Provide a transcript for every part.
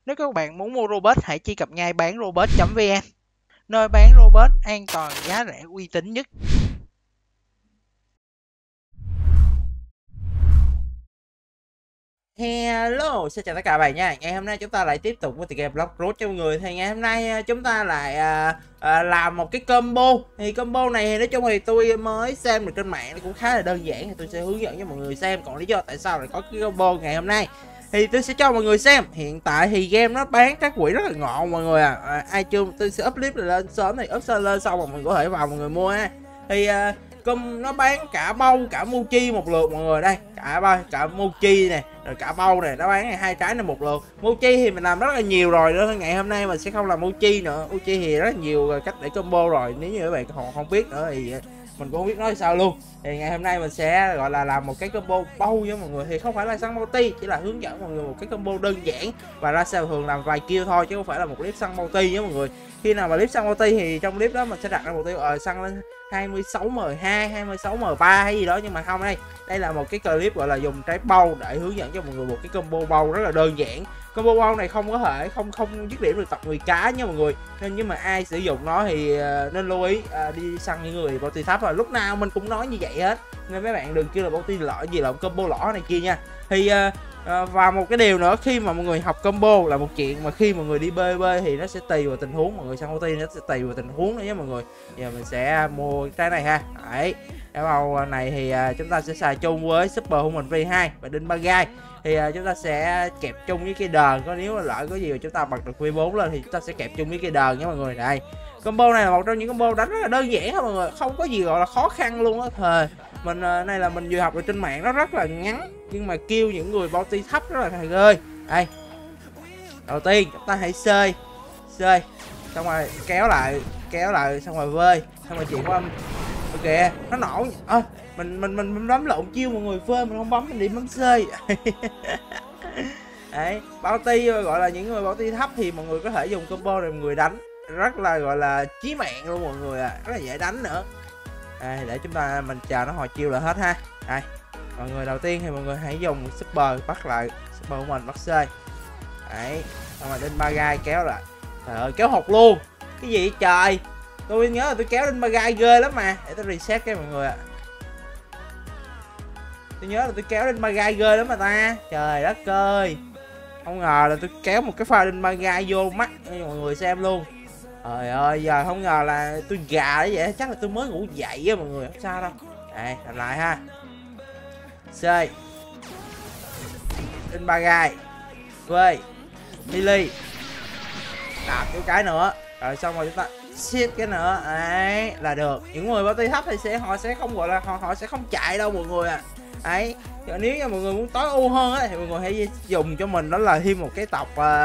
Nếu các bạn muốn mua robot, hãy truy cập ngay bán robot.vn, nơi bán robot an toàn, giá rẻ, uy tín nhất. Hello, xin chào tất cả các bạn nha. Ngày hôm nay chúng ta lại tiếp tục với tựa game Blox Road cho mọi người. Thì ngày hôm nay chúng ta lại làm một cái combo. Thì combo này thì nói chung thì tôi mới xem được trên mạng, nó cũng khá là đơn giản. Thì tôi sẽ hướng dẫn cho mọi người xem. Còn lý do tại sao lại có cái combo ngày hôm nay thì tôi sẽ cho mọi người xem. Hiện tại thì game nó bán các quỷ rất là ngọn mọi người ai chưa, tôi sẽ up clip lên sớm thì up lên xong rồi mình có thể vào mọi người mua ha. Thì nó bán cả bâu cả mochi một lượt mọi người. Đây cả mochi này rồi cả bâu này, nó bán hai cái này một lượt. Mochi thì mình làm rất là nhiều rồi đó, ngày hôm nay mình sẽ không làm mochi nữa. Mochi thì rất nhiều cách để combo rồi, nếu như các bạn còn không biết nữa thì mình cũng không biết nói sao luôn. Thì ngày hôm nay mình sẽ gọi là làm một cái combo bâu với mọi người, thì không phải là săn multi, chỉ là hướng dẫn mọi người một cái combo đơn giản và ra sao thường làm vài kill thôi, chứ không phải là một clip săn multi với mọi người. Khi nào mà clip săn multi thì trong clip đó mình sẽ đặt ra mục tiêu săn lên 26m2, 26m3 hay gì đó, nhưng mà không, đây là một cái clip gọi là dùng trái bâu để hướng dẫn cho mọi người một cái combo bâu rất là đơn giản. Combo bâu này không có thể không dứt điểm được tập 10 cá nha mọi người, nên nhưng mà ai sử dụng nó thì nên lưu ý đi săn những người bounty thấp, rồi lúc nào mình cũng nói như vậy hết, nên mấy bạn đừng kêu là bounty lỏ gì là combo lỏ này kia nha. Thì và một cái điều nữa, khi mà mọi người học combo là một chuyện, mà khi mọi người đi BB thì nó sẽ tùy vào tình huống, mọi người săn multi nó sẽ tùy vào tình huống nữa nhé mọi người. Giờ mình sẽ mua cái này ha. Đấy, cái màu này thì chúng ta sẽ xài chung với Super Human V2 và Đinh Ba Gai. Thì chúng ta sẽ kẹp chung với cái đờn, có nếu lỡ có gì mà chúng ta bật được V4 lên thì chúng ta sẽ kẹp chung với cái đờn nha mọi người. Đây, combo này là một trong những combo đánh rất là đơn giản ha mọi người, không có gì gọi là khó khăn luôn á. Thời mình này là mình vừa học được trên mạng, nó rất là ngắn nhưng mà kêu những người bounty thấp rất là ghê. Đây, đầu tiên chúng ta hãy xơi xong rồi kéo lại xong rồi vơi, xong rồi chuyển qua kìa nó nổ. Mình bấm lộn chiêu mọi người, phơi mình không bấm, mình đi bấm xơi. Đấy, bounty gọi là những người bounty thấp thì mọi người có thể dùng combo này mọi người đánh rất là gọi là chí mạng luôn mọi người rất là dễ đánh nữa. Đây, để chúng ta mình chờ nó hồi chiêu là hết ha. Đây, mọi người đầu tiên thì mọi người hãy dùng super bắt lại super của mình, bắt xơi. Đấy, xong rồi Đinh Ba Gai kéo lại. Trời ơi, kéo hụt luôn. Cái gì vậy trời? Tôi nhớ là tôi kéo Đinh Ba Gai ghê lắm mà. Để tôi reset cái mọi người ạ. Tôi nhớ là tôi kéo Đinh Ba Gai ghê lắm mà ta. Trời đất ơi, không ngờ là tôi kéo một cái pha Đinh Ba Gai vô mắt cho mọi người xem luôn. Trời ơi, giờ không ngờ là tôi gà đấy vậy. Chắc là tôi mới ngủ dậy á mọi người, không sao đâu. Đây, làm lại ha. C Đinh Ba Gai V Lily, đạp cái nữa, rồi xong rồi chúng ta siết cái nữa. Đấy là được. Những người bounty thấp thì họ sẽ không gọi là họ sẽ không chạy đâu mọi người Đấy, nếu như mọi người muốn tối ưu hơn thì mọi người hãy dùng cho mình đó là thêm một cái tộc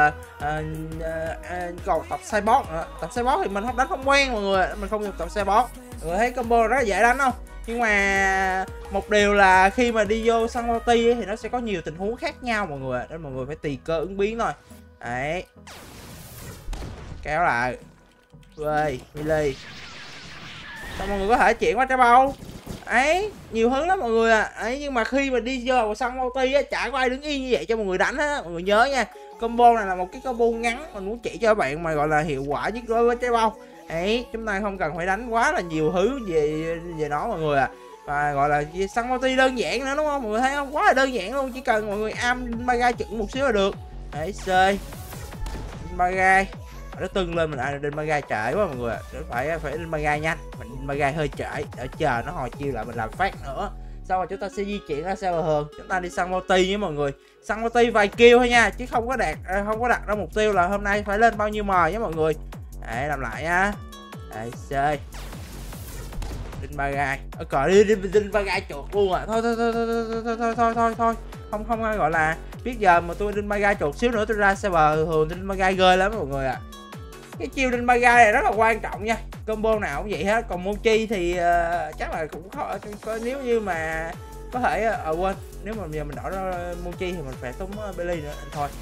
còn tộc cyborg nữa. Tộc cyborg thì mình không đánh không quen mọi người, mình không dùng tộc cyborg. Mọi người thấy combo rất là dễ đánh không? Nhưng mà một điều là khi mà đi vô săn multi thì nó sẽ có nhiều tình huống khác nhau mọi người, nên mọi người phải tùy cơ ứng biến thôi. Đấy, kéo lại vơi Millie, xong mọi người có thể chuyển qua trái bầu. Ấy, nhiều thứ lắm mọi người ấy, nhưng mà khi mà đi vô săn multi chả có ai đứng yên như vậy cho mọi người đánh á. Mọi người nhớ nha, combo này là một cái combo ngắn, mình muốn chỉ cho các bạn mà gọi là hiệu quả nhất đối với trái bầu. Ấy, chúng ta không cần phải đánh quá là nhiều thứ về nó mọi người và gọi là săn multi đơn giản nữa, đúng không mọi người thấy không? Quá là đơn giản luôn, chỉ cần mọi người am Đinh Ba Gai chuẩn một xíu là được. Đấy, chơi Đinh Ba Gai nó tưng lên, mình Đinh Ba Gai trễ quá mọi người phải Đinh Ba Gai nhanh, mình Đinh Ba Gai hơi trễ để chờ nó hồi chiêu lại mình làm phát nữa. Sau rồi chúng ta sẽ di chuyển ra sao thường, chúng ta đi săn multi với mọi người, săn multi vài kill thôi nha, chứ không có đặt ra mục tiêu là hôm nay phải lên bao nhiêu mờ với mọi người. Đấy, làm lại nha. Đấy, chơi Đinh Ba Gai cờ đi Đinh Ba Gai chuột luôn thôi không gọi là biết giờ mà tôi Đinh Ba Gai chuột xíu nữa tôi ra server thường Đinh Ba Gai ghê lắm mọi người Cái chiêu Đinh Ba Gai này rất là quan trọng nha, combo nào cũng vậy hết. Còn mochi thì chắc là cũng khó, nếu như mà có thể quên, nếu mà giờ mình đổi ra mochi thì mình phải tốn Belly nữa anh thôi.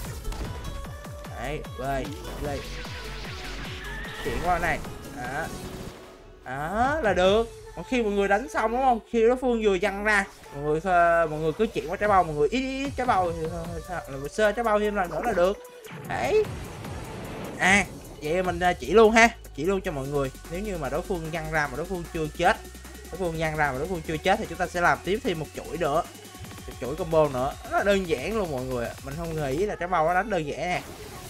Đấy, chuyển qua này đó là được. Còn khi mọi người đánh xong đúng không, khi đối phương vừa văng ra, mọi người cứ chuyển qua trái bầu, mọi người ít trái bầu thì sơ trái bầu thêm lần nữa là được đấy. Vậy mình chỉ luôn ha, chỉ luôn cho mọi người. Nếu như mà đối phương văng ra mà đối phương chưa chết, thì chúng ta sẽ làm tiếp thêm một chuỗi nữa, một chuỗi combo nữa. Rất là đơn giản luôn mọi người, mình không nghĩ là trái bầu nó đánh đơn giản nè.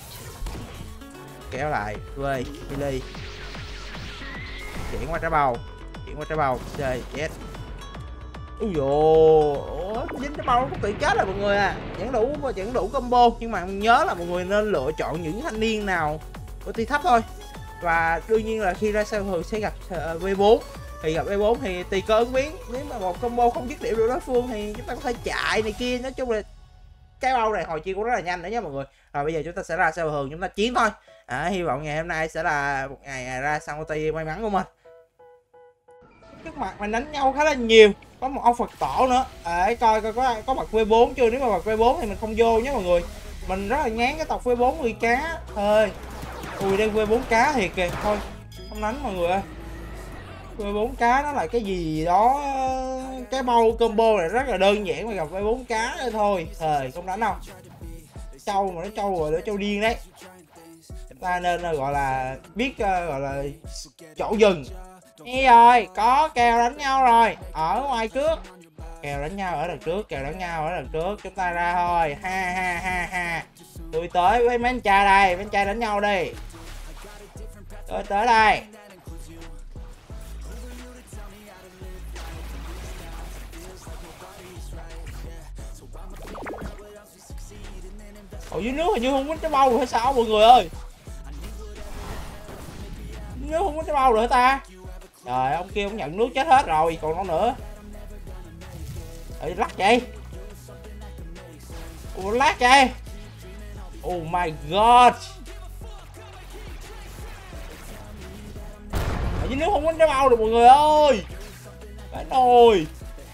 Kéo lại về Billy, chuyển qua trái bầu, chơi chết. Úi dồi, dính trái bầu nó tự chết rồi mọi người à. Vẫn đủ combo, nhưng mà nhớ là mọi người nên lựa chọn những thanh niên nào ulti thấp thôi. Và đương nhiên là khi ra sao thường sẽ gặp V4, thì gặp V4 thì tùy cơ ứng biến. Nếu mà một combo không dứt điểm được đối phương thì chúng ta có thể chạy này kia. Nói chung là trái bầu này hồi chiêu cũng rất là nhanh nữa nha mọi người. Rồi bây giờ chúng ta sẽ ra sao thường, chúng ta chiến thôi. Hy vọng ngày hôm nay sẽ là một ngày ra sang ulti may mắn của mình. Trước mặt mình đánh nhau khá là nhiều, có một ông Phật tổ nữa. Để coi có bật V4 chưa. Nếu mà bật V4 thì mình không vô nhé mọi người. Mình rất là ngán cái tộc V4 người cá thôi. Ui đang V4 cá thiệt kìa, thôi không đánh mọi người ơi. V4 cá nó là cái gì đó, cái bầu combo này rất là đơn giản, mà gặp V4 cá đây thôi thời không đánh đâu. Trâu mà nó trâu rồi, nó trâu điên đấy. Ta nên gọi là biết gọi là chỗ dừng. Nghe rồi, có kèo đánh nhau rồi, ở ngoài trước. Kèo đánh nhau ở đằng trước, chúng ta ra thôi. Ha. Tôi tới với mấy anh trai đây, mấy anh trai đánh nhau đi. Tôi tới đây. Ở dưới nước hình như không có trái bầu rồi hay sao mọi người ơi. Nước không có trái bầu rồi hả ta? Trời, ông kia cũng nhận nước chết hết rồi, còn đâu nữa. Lắc vậy. Lắc vậy. Oh my god. Ở dưới nước không có trái bầu được mọi người ơi. Cái nồi.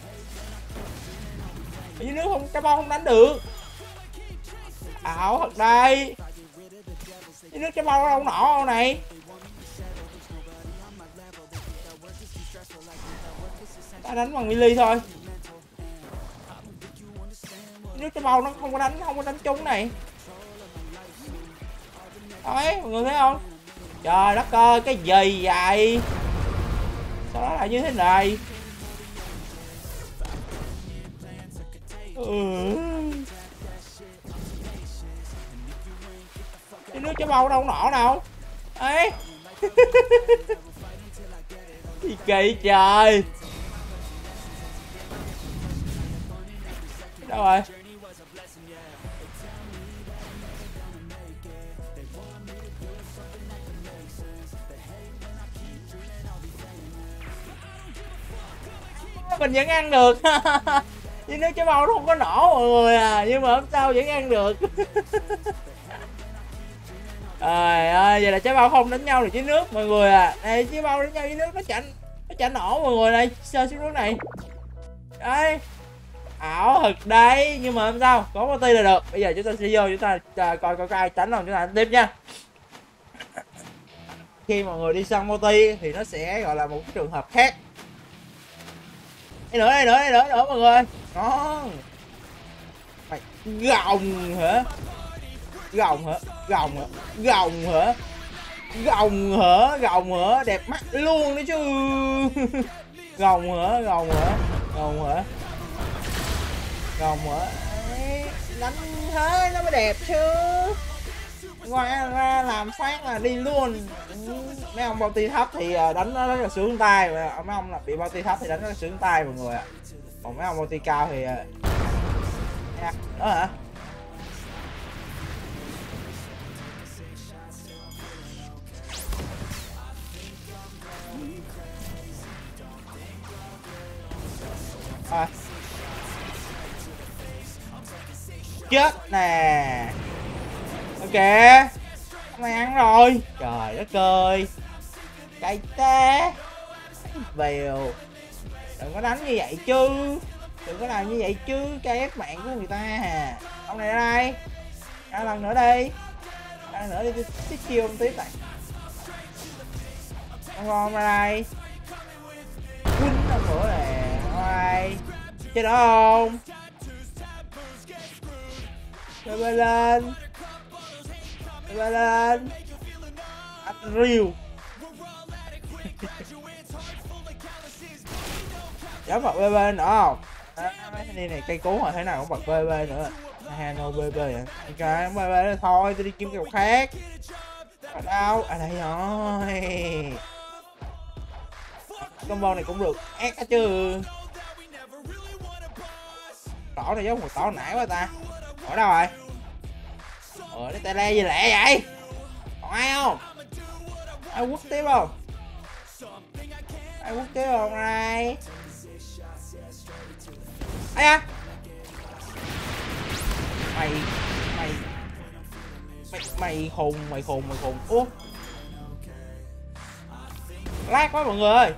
Ở dưới nước không, trái bầu không đánh được. Ảo thật đây. Dưới nước trái bầu đâu nổ đâu này. Ta đánh bằng melee thôi. Nước trái bầu nó không có đánh trúng này. Đấy mọi người thấy không? Trời đất ơi, cái gì vậy? Sao nó lại như thế này? Cái nước trái bầu đâu nổ đâu. Đấy. Gì kỳ trời. Đâu rồi? Mình vẫn ăn được. Chứ nước trái bầu nó không có nổ mọi người à, nhưng mà không sao vẫn ăn được. Trời ơi, vậy là trái bầu không đánh nhau được với nước mọi người à. Này trái bầu đánh nhau với nước nó chả nổ mọi người này, sơ xuống nước này. Đấy. Ảo thật đấy, nhưng mà không sao, có multi là được. Bây giờ chúng ta sẽ vô, chúng ta coi ai tránh không, chúng ta tiếp nha. Khi mọi người đi săn multi thì nó sẽ gọi là một cái trường hợp khác. Đây nữa mọi người. Đó. Mày gồng hả? Gồng hả? Đẹp mắt luôn đấy chứ. Gồng hả? Đánh thế nó mới đẹp chứ. Ngoài ra làm phát là đi luôn. Mấy ông bounty thấp thì đánh nó rất là sướng tay. Mấy ông là bị bounty thấp thì đánh rất là sướng tay mọi người ạ. Còn mấy ông bounty cao thì đó hả? Chết nè. Ok, mày ăn rồi. Trời đất ơi, cay té bèo. Đừng có đánh như vậy chứ, đừng có làm như vậy chứ, cay ép mạng của người ta à. Ông này ra đây, ra lần nữa đi, ra nữa đi, tiếp chiêu ông tiếp này. Ông ngon ra đây. chơi đó không? BB lên, BB lên, anh riêu. Dám bật BB nữa không? Mấy thanh niên này cây cú rồi, thế nào cũng bật BB nữa. Hano BB vậy. Ok, BB thôi, tôi đi kiếm kèo khác. Ở đâu? À đây rồi. Combo này cũng được ác á chứ. Tỏ này giống một tỏ nãy quá ta. Ở đâu rồi? Cái tele gì lẹ vậy? Còn ai không? Ai quất tiếp không? Ai quất tiếp không này? Ai à? Mày khùng. Ủa? Lag quá mọi người ơi.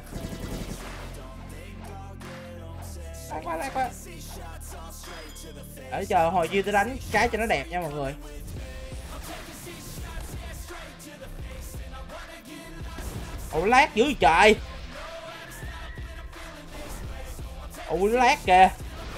Lag quá. Để chờ hồi chiêu tôi đánh cái cho nó đẹp nha mọi người. Ủa lag dữ trời. Ủa lag kìa.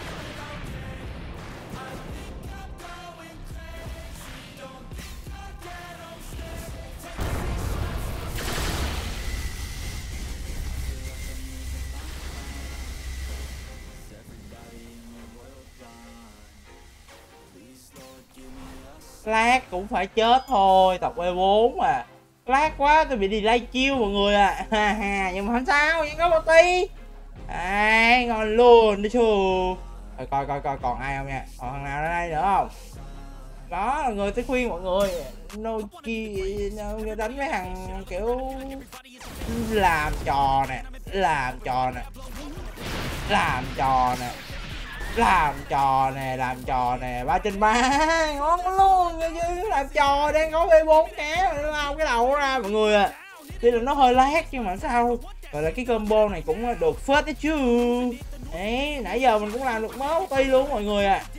Lag cũng phải chết thôi, tập E4 mà. Lag quá tôi bị delay chiêu mọi người à. Nhưng mà không sao, vẫn có multi. Ngon luôn đi chứ. Rồi coi còn ai không nha. Còn thằng nào ở đây nữa không? Đó là người tôi khuyên mọi người đánh mấy thằng kiểu làm trò nè, làm trò nè 3/3 ngon luôn. Làm trò đang có B4 ké lao cái đầu ra mọi người à. Tuy là nó hơi lag nhưng mà sao gọi là cái combo này cũng được phết đấy chứ. Đấy, nãy giờ mình cũng làm được máu ti luôn mọi người à.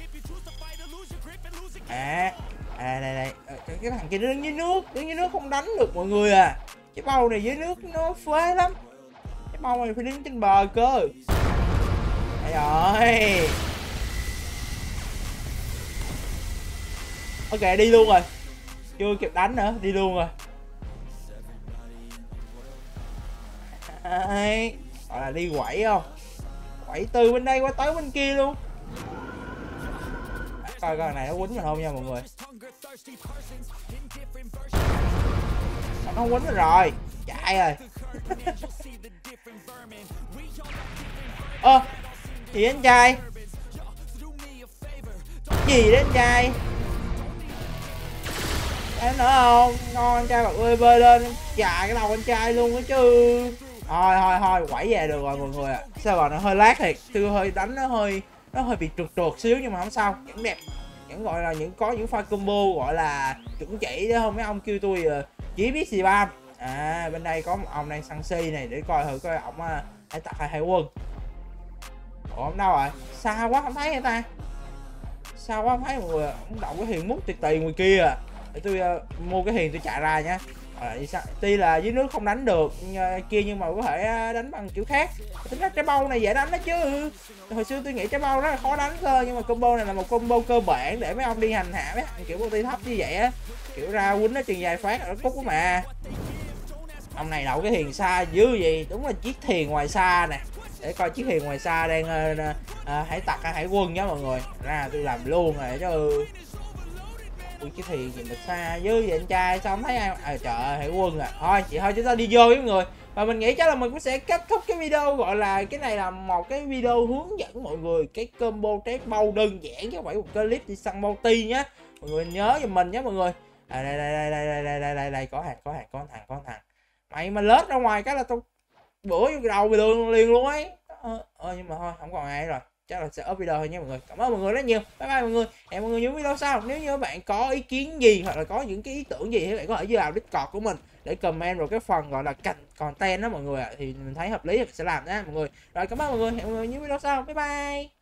Đây cái thằng kia đứng dưới nước không đánh được mọi người à. Cái bầu này dưới nước nó phế lắm. Cái bầu này phải đứng trên bờ cơ. Đây rồi. Ok đi luôn rồi. Chưa kịp đánh nữa, đi luôn rồi. Gọi là đi quẩy không? Quẩy từ bên đây qua tới bên kia luôn. Coi con này nó quýnh mình không nha mọi người. Nó không quýnh rồi. Chạy rồi. Gì anh trai? Gì đấy anh trai? Em nữa không? Ngon anh trai bật BB lên chà cái đầu anh trai luôn đó chứ. Thôi quẩy về được rồi mọi người ạ. Sao gọi nó hơi lag thiệt, tôi hơi đánh nó hơi bị trượt xíu nhưng mà không sao, vẫn đẹp. Vẫn gọi là có những pha combo gọi là chuẩn chỉ đó không, mấy ông kêu tôi chỉ biết spam. Bên đây có một ông đang săn si này để coi thử coi ổng hãy tặc hay quân. Ủa ông đâu rồi? Xa quá không thấy người ta. Sao quá không thấy mọi người. Ông đậu cái hiền mút tiền ngoài kia à. Để tôi mua cái hiền tôi chạy ra nhá. Tuy là dưới nước không đánh được kia nhưng mà có thể đánh bằng kiểu khác. Tính ra trái bâu này dễ đánh đó chứ. Hồi xưa tôi nghĩ trái bâu rất là khó đánh cơ, nhưng mà combo này là một combo cơ bản để mấy ông đi hành hạ mấy kiểu multi thấp như vậy á, kiểu ra quýnh nó chừng vài phát ở cúc mà. Ông này đậu cái hiền xa dữ gì, đúng là chiếc thiền ngoài xa nè. Để coi chiếc hiền ngoài xa đang hải tặc hay hải quân nhá mọi người. Ra tôi làm luôn rồi chứ. Ui cái thiền gì mà xa dữ vậy anh trai, sao không thấy ai? Trời ơi hải quân à. Thôi chị thôi chúng ta đi vô với mọi người. Và mình nghĩ chắc là mình cũng sẽ kết thúc cái video, gọi là cái này là một cái video hướng dẫn mọi người cái combo trái bâu đơn giản chứ không phải một clip đi săn multi nhá. Mọi người nhớ giùm mình nhé mọi người. Đây có thằng. Mày mà lết ra ngoài cái là tao bữa vô cái đầu mày liền luôn ấy. Nhưng mà thôi không còn ai rồi, chắc là sẽ up video thôi nha mọi người. Cảm ơn mọi người rất nhiều, bye bye mọi người. Hẹn mọi người những video sau. Nếu như các bạn có ý kiến gì hoặc là có những cái ý tưởng gì thì các bạn có thể vào Discord của mình để comment rồi cái phần gọi là content đó mọi người ạ, thì mình thấy hợp lý thì sẽ làm đó mọi người. Rồi cảm ơn mọi người, hẹn mọi người những video sau, bye bye.